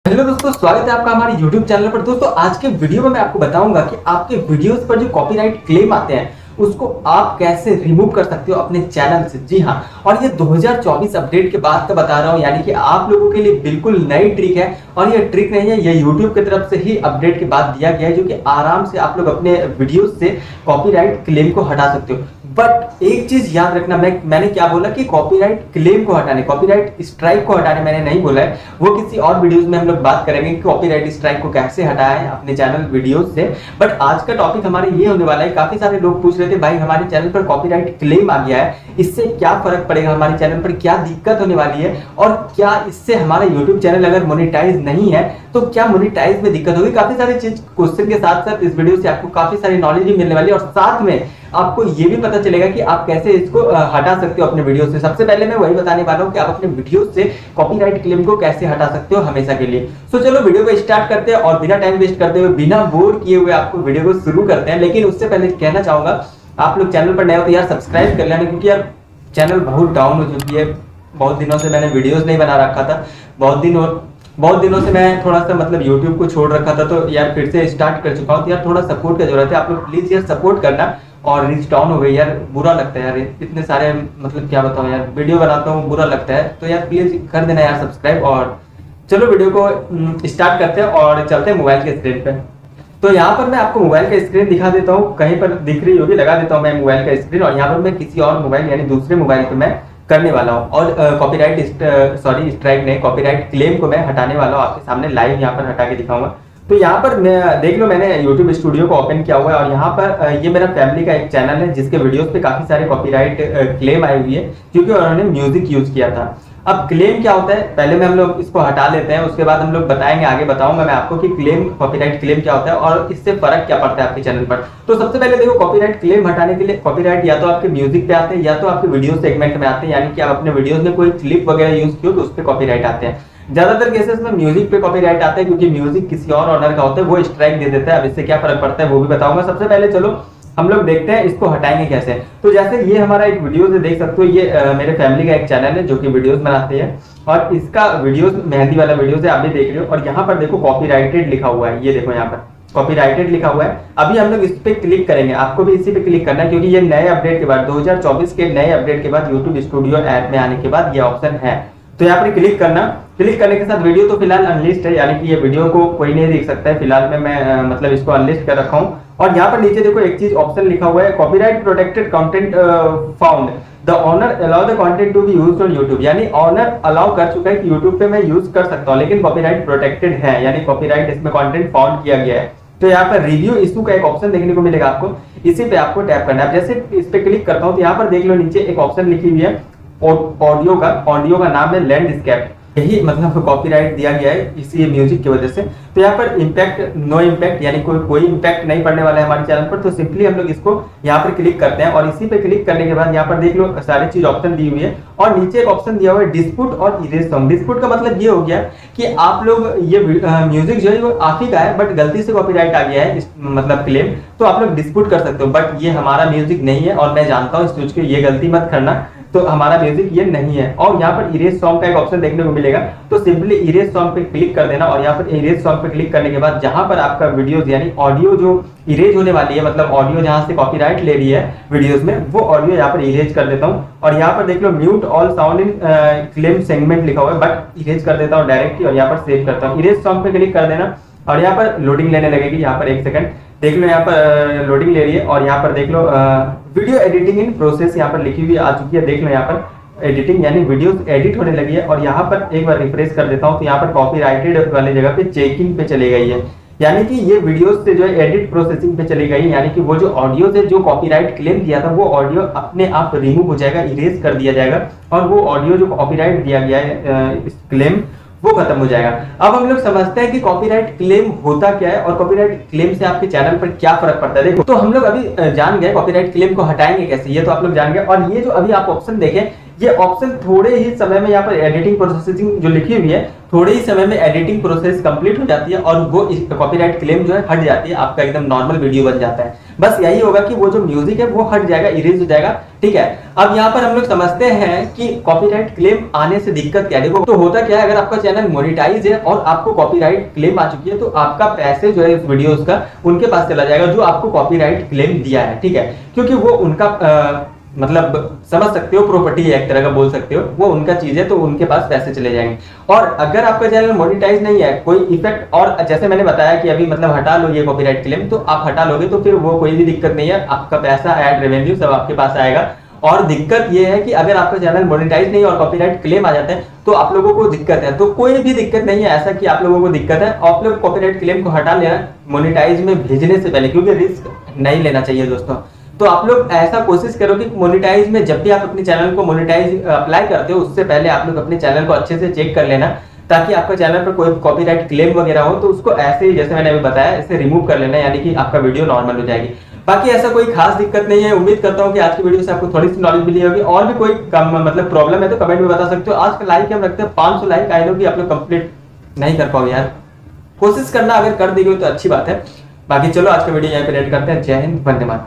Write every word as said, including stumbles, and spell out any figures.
Hello दोस्तों, स्वागत है आपका हमारे यूट्यूब चैनल पर। दोस्तों आज के वीडियो में मैं आपको बताऊंगा कि आपके वीडियोस पर जो कॉपीराइट क्लेम आते हैं उसको आप कैसे रिमूव कर सकते हो अपने चैनल से। जी हाँ, और ये दो हज़ार चौबीस अपडेट के बाद का बता रहा हूँ, यानी कि आप लोगों के लिए बिल्कुल नई ट्रिक है। और ये ट्रिक नहीं है, ये यूट्यूब की तरफ से ही अपडेट के बाद दिया गया है, जो कि आराम से आप लोग अपने वीडियोस से कॉपीराइट क्लेम को हटा सकते हो। बट एक चीज याद रखना, मैं मैंने क्या बोला कि कॉपीराइट क्लेम को हटाने, कॉपीराइट स्ट्राइक को हटाने मैंने नहीं बोला है। वो किसी और वीडियोस में हम लोग बात करेंगे कि कॉपीराइट स्ट्राइक को कैसे हटाया है अपने चैनल वीडियोस से। बट आज का टॉपिक हमारे ये होने वाला है, काफी सारे लोग पूछ रहे थे भाई हमारे चैनल पर कॉपीराइट क्लेम आ गया है, इससे क्या फर्क पड़ेगा, हमारे चैनल पर क्या दिक्कत होने वाली है, और क्या इससे हमारा यूट्यूब चैनल अगर मोनेटाइज नहीं है तो क्या मोनेटाइज में दिक्कत होगी। काफी सारे चीज क्वेश्चन के साथ साथ इस वीडियो से आपको काफी सारी नॉलेज भी मिलने वाली है, और साथ में आपको ये भी पता चलेगा कि आप कैसे इसको हटा सकते हो अपने वीडियो से। सबसे पहले मैं वही बताने वाला हूँ कि आप अपने वीडियो से कॉपीराइट क्लेम को कैसे हटा सकते हो हमेशा के लिए। सो चलो वीडियो को स्टार्ट करते हैं और बिना टाइम वेस्ट करते हुए, बिना बोर किए हुए आपको वीडियो को शुरू करते हैं। लेकिन उससे पहले कहना चाहूंगा, आप लोग चैनल पर नए हो तो यार सब्सक्राइब कर लेना, क्योंकि यार चैनल बहुत डाउन हो चुकी है। बहुत दिनों से मैंने वीडियोस नहीं बना रखा था, बहुत दिन और बहुत दिनों से मैं थोड़ा सा मतलब यूट्यूब को छोड़ रखा था, तो यार फिर से स्टार्ट कर चुका हूँ। तो यार थोड़ा सपोर्ट की जरूरत है, आप लोग प्लीज यार सपोर्ट करना। और रीच डाउन हो गई यार, बुरा लगता है यार, इतने सारे मतलब क्या बताऊं यार, वीडियो बनाता हूँ बुरा लगता है। तो यार प्लीज कर देना यार सब्सक्राइब। और चलो वीडियो को स्टार्ट करते हैं और चलते हैं मोबाइल के स्क्रीन पे। तो यहाँ पर मैं आपको मोबाइल का स्क्रीन दिखा देता हूँ, कहीं पर दिख रही होगी, लगा देता हूँ मैं मोबाइल का स्क्रीन। और यहाँ पर मैं किसी और मोबाइल यानी दूसरे मोबाइल पे मैं करने वाला हूँ, और कॉपीराइट सॉरी स्ट्राइक नहीं, कॉपीराइट क्लेम को मैं हटाने वाला हूँ, आपके सामने लाइव यहाँ पर हटा के दिखाऊंगा। तो यहाँ पर मैं देख लो, मैंने YouTube स्टूडियो को ओपन किया हुआ है, और यहाँ पर ये मेरा फैमिली का एक चैनल है जिसके वीडियोस पे काफी सारे कॉपीराइट क्लेम आई हुई है, क्योंकि उन्होंने म्यूजिक यूज किया था। अब क्लेम क्या होता है, पहले में हम लोग इसको हटा लेते हैं, उसके बाद हम लोग बताएंगे, आगे बताऊंगा मैं आपको कि क्लेम, कॉपीराइट क्लेम क्या होता है और इससे फर्क क्या पड़ता है आपके चैनल पर। तो सबसे पहले देखो, कॉपीराइट क्लेम हटाने के लिए कॉपीराइट या तो आपके म्यूजिक पे आते हैं या तो आपके वीडियो सेगमेंट में आते हैं, यानी कि आप अपने वीडियोस में कोई क्लिप वगैरह यूज किया तो उस पर कॉपीराइट आते हैं। ज्यादातर केसेस में म्यूजिक पे कॉपीराइट आता है, क्योंकि म्यूजिक किसी और ऑनर का होता है, वो स्ट्राइक दे देता है। अब इससे क्या फर्क पड़ता है वो भी बताऊंगा। सबसे पहले चलो हम लोग देखते हैं इसको हटाएंगे कैसे। तो जैसे ये हमारा एक वीडियो से देख सकते हो, ये आ, मेरे फैमिली का एक चैनल है जो कि वीडियोस बनाते हैं, और इसका वीडियोस मेहंदी वाला वीडियो है, आप भी देख रहे हो। और यहाँ पर देखो कॉपीराइटेड लिखा हुआ है, ये देखो यहाँ पर कॉपीराइटेड लिखा हुआ है। अभी हम लोग इस पे क्लिक करेंगे, आपको भी इसी पे क्लिक करना है, क्योंकि ये नए अपडेट के बाद, दो हज़ार चौबीस के नए अपडेट के बाद, यूट्यूब स्टूडियो ऐप में आने के बाद ये ऑप्शन है। तो यहाँ पर क्लिक करना, क्लिक करने के साथ वीडियो तो फिलहाल अनलिस्ट है, यानी कि ये वीडियो को कोई नहीं देख सकता है फिलहाल में, मैं आ, मतलब इसको अनलिस्ट कर रखा हूँ। और यहाँ पर नीचे देखो एक चीज ऑप्शन लिखा हुआ है, copyright protected content found, the owner allow the content to be used on YouTube, यानी ऑनर अलाउ कर चुका है कि यूट्यूब पे मैं यूज कर सकता हूँ, लेकिन कॉपीराइट प्रोटेक्टेड है, यानी कॉपीराइट इसमें कंटेंट फाउंड किया गया है। तो यहाँ पर रिव्यू इशू का एक ऑप्शन देखने को मिलेगा आपको, इसी पे आपको टैप करना है। जैसे इस पे क्लिक करता हूँ तो यहाँ पर देख लो नीचे एक ऑप्शन लिखी हुई है ऑडियो का, ऑडियो का नाम है लैंडस्केप, यही मतलब कॉपीराइट दिया गया है इसी म्यूजिक की वजह से। तो यहाँ पर इम्पैक्ट, नो इम्पैक्ट, यानी कोई कोई इम्पैक्ट नहीं पड़ने वाला है हमारे चैनल पर। तो सिंपली हम लोग इसको यहाँ पर क्लिक करते हैं, और इसी पे क्लिक करने के बाद यहाँ पर देख लो सारी चीज ऑप्शन दी हुई है, और नीचे एक ऑप्शन दिया हुआ है डिस्प्यूट और इरेज सॉन्ग। डिस्प्यूट का मतलब ये हो गया कि आप लोग ये म्यूजिक जो है वो आप ही का है, बट गलती से कॉपीराइट आ गया है मतलब क्लेम, तो आप लोग डिस्प्यूट कर सकते हो, बट ये हमारा म्यूजिक नहीं है, और मैं जानता हूँ इस चीज की, ये गलती मत करना। तो हमारा म्यूजिक ये नहीं है। और यहाँ पर इरेज सॉन्ग का एक ऑप्शन देखने को मिलेगा, तो सिंपली इरेज सॉन्ग पे क्लिक कर देना, और यहाँ पर इरेज सॉन्ग पे क्लिक करने के बाद जहां पर आपका वीडियोस यानी ऑडियो जो इरेज होने वाली है, मतलब ऑडियो जहां से कॉपीराइट ले रही है वीडियोस में, वो ऑडियो यहाँ पर इरेज कर देता हूँ। और यहाँ पर देख लो mute all sound in claim segment लिखा हुआ है, बट इरेज कर देता हूँ डायरेक्टली, और यहाँ पर सेव करता हूँ। इरेज सॉन्ग पे क्लिक कर देना, और यहाँ पर लोडिंग लेने लगेगी, यहाँ पर एक सेकंड देख लो, यहाँ पर लोडिंग ले रही है। और यहाँ पर देख लो वीडियो एडिटिंग इन प्रोसेस यहाँ पर लिखी हुई आ चुकी है, देख लो यहाँ पर एडिटिंग, यानी वीडियोस एडिट होने लगी है। और यहाँ पर एक बार रिफ्रेश कर देता हूँ तो यहाँ पर कॉपीराइटेड वाली जगह पे चेकिंग पे चली गई है, यानी कि ये वीडियोस से जो है एडिट प्रोसेसिंग पे चली गई, यानी कि वो जो ऑडियो से जो कॉपीराइट क्लेम दिया था वो ऑडियो अपने आप रिमूव हो जाएगा, इरेज कर दिया जाएगा, और वो ऑडियो जो कॉपीराइट दिया गया है इस क्लेम वो खत्म हो जाएगा। अब हम लोग समझते हैं कि कॉपीराइट क्लेम होता क्या है और कॉपीराइट क्लेम से आपके चैनल पर क्या फर्क पड़ता है। देखो, तो हम लोग अभी जान गए कॉपीराइट क्लेम को हटाएंगे कैसे, ये तो आप लोग जान गए। और ये जो अभी आप ऑप्शन देखें, ये ऑप्शन थोड़े ही समय में यहाँ पर एडिटिंग प्रोसेसिंग जो लिखी हुई है, थोड़े ही समय में एडिटिंग प्रोसेस कंप्लीट हो जाती है और वो कॉपीराइट क्लेम जो है हट जाती है, आपका एकदम नॉर्मल वीडियो बन जाता है। बस यही होगा कि वो जो म्यूजिक है वो हट जाएगा, इरेज हो जाएगा, ठीक है। अब यहाँ पर हम लोग समझते हैं कि कॉपीराइट क्लेम आने से दिक्कत क्या है। देखो तो होता क्या है, अगर आपका चैनल मोनेटाइज है और आपको कॉपीराइट क्लेम आ चुकी है तो आपका पैसे जो है इस वीडियोस का उनके पास चला जाएगा जो आपको कॉपीराइट क्लेम दिया है, ठीक है, क्योंकि वो उनका आ, मतलब समझ सकते हो प्रॉपर्टी है एक तरह का, बोल सकते हो, वो उनका चीज है तो उनके पास पैसे चले जाएंगे। और अगर आपका चैनल मोनेटाइज नहीं है, कोई इफेक्ट, और जैसे मैंने बताया कि अभी मतलब हटा लो ये कॉपीराइट क्लेम, तो आप हटा लोगे तो फिर वो कोई भी दिक्कत नहीं है, आपका पैसा ऐड रेवेन्यू सब आपके पास आएगा। और दिक्कत ये है कि अगर आपका चैनल मोनेटाइज नहीं और कॉपीराइट क्लेम आ जाते हैं तो आप लोगों को दिक्कत है। तो कोई भी दिक्कत नहीं है ऐसा कि आप लोगों को दिक्कत है, आप लोग कॉपीराइट क्लेम को हटा लेना मोनेटाइज में भेजने से पहले, क्योंकि रिस्क नहीं लेना चाहिए दोस्तों। तो आप लोग ऐसा कोशिश करो कि मोनेटाइज में जब भी आप अपने चैनल को मोनेटाइज अप्लाई करते हो उससे पहले आप लोग अपने चैनल को अच्छे से चेक कर लेना, ताकि आपका चैनल पर कोई कॉपीराइट क्लेम वगैरह हो तो उसको ऐसे ही जैसे मैंने अभी बताया इसे रिमूव कर लेना, यानी कि आपका वीडियो नॉर्मल हो जाएगी। बाकी ऐसा कोई खास दिक्कत नहीं है। उम्मीद करता हूँ कि आज की वीडियो से आपको थोड़ी सी नॉलेज मिली होगी। और भी कोई कम मतलब प्रॉब्लम है तो कमेंट में बता सकते हो। आज का लाइक हम रखते हैं पाँच सौ लाइक, आई नो कि आप लोग कंप्लीट नहीं कर पाओ यार, कोशिश करना, अगर कर दी गई तो अच्छी बात है। बाकी चलो आज का वीडियो यहाँ पे एंड करते हैं। जय हिंद, वंदे मातरम।